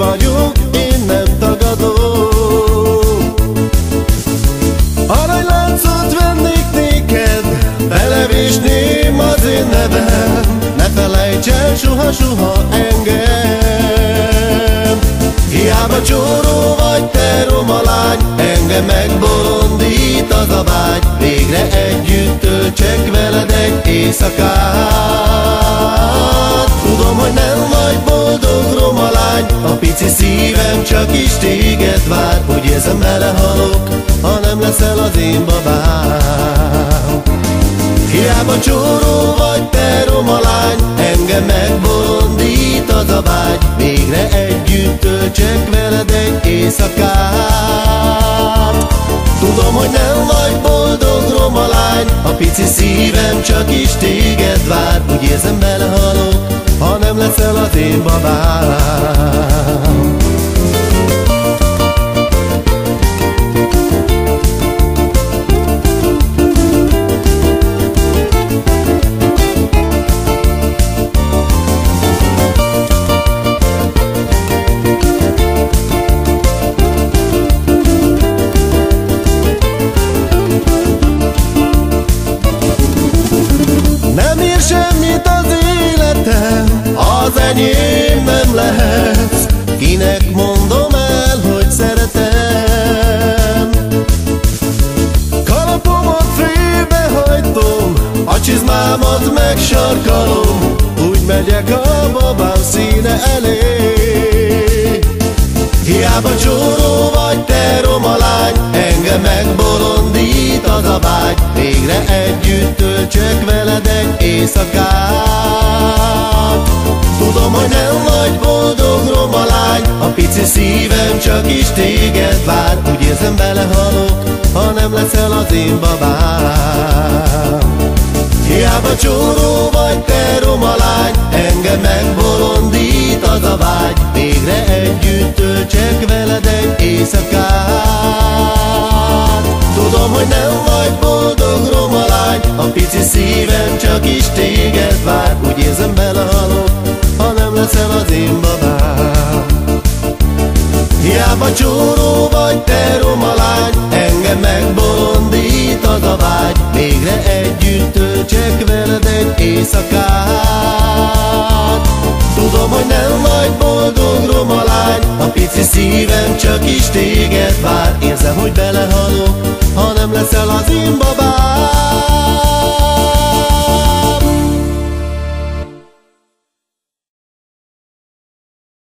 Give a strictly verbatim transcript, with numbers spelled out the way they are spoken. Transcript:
vagyok, én nem tagadom. Aranyláncot vennék néked, belevésném az én nevem. Ne felejts el soha-soha engem. Hiába csóró vagy te, roma lány, engem megbolondít az a vágy. Végre együtt töltsek veled egy éjszakát. Tudom, hogy nem vagy boldog, roma lány, a pici szívem csak is téged vár. Úgy érzem, belehalok, ha nem leszel az én babám. Hiába csóró vagy te, roma lány, engem megbolondít az a vágy. Végre együtt töltsek veled egy éjszakát. Tudom, hogy nem vagy boldog, roma lány, a pici szívem csak is téged vár. Úgy érzem, belehalok, ha nem leszel az én babám. Nem ér semmit az életem, az enyém nem lehetsz. Kinek mondom el, hogy szeretem? Kalapomat félbehajtom, a csizmámat megsarkalom. Úgy megyek a babám színe elé. Hiába csóró vagy te, roma lány, engem megbolondít az a vágy. Végre együtt töltsek veled egy éjszakát. Tudom, hogy nem vagy boldog, roma lány, a pici szívem csak is téged vár. Úgy érzem, belehalok, ha nem leszel az én babám. Hiába csóró vagy te, roma lány, engem megbolondít az a vágy. Végre együtt töltsek veled egy éjszakát. Tudom, hogy nem vagy boldog, roma lány, a pici szívem csak is téged vár. Úgy érzem, belehalok, ha nem leszel az én babám. Hiába csóró vagy te, roma lány, engem megbolondít az a vágy. Végre együtt töltsek veled egy éjszakát. Tudom, hogy nem vagy boldog, roma lány, a pici szívem csak is téged vár. Érzem, hogy belehalok,